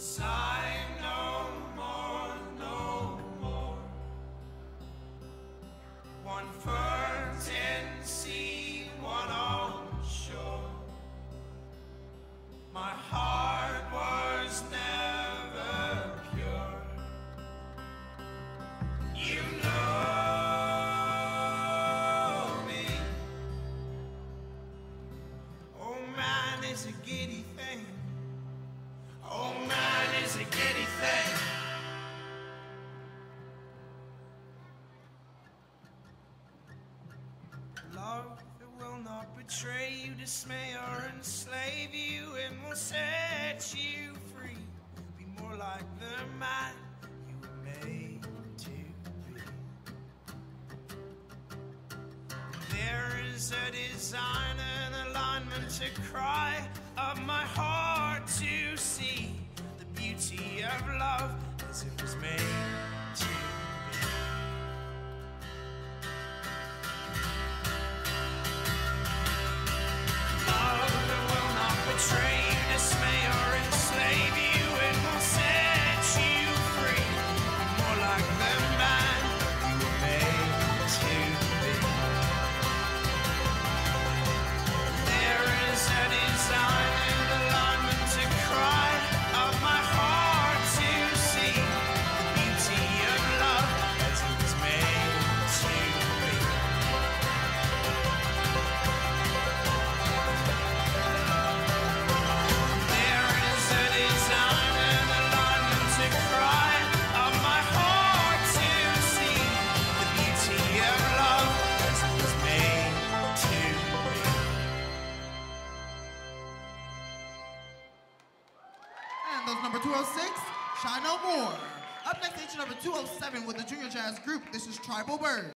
Sigh no more, no more. One ferns in sea, one on shore. My heart was never pure. You know me. Oh man, it's a giddy thing. Oh man, it's a giddy thing. Love that will not betray you, dismay or enslave you, and will set you free. Be more like the man you were made to be. There is a design and alignment to cry of my heart to see the beauty of love as it was made to be. Love that will not betray you, dismay or enslave you, and will set you free. Be more like the man you were made to be. There is a design and alignment to cry of my heart to see the beauty of love as it was made to be. There is a design and alignment to cry of my heart to see the beauty of love as it was made to be. And those number 206, Shy No More. Up next, station number 207 with the Junior Jazz Group. This is Tribal Bird.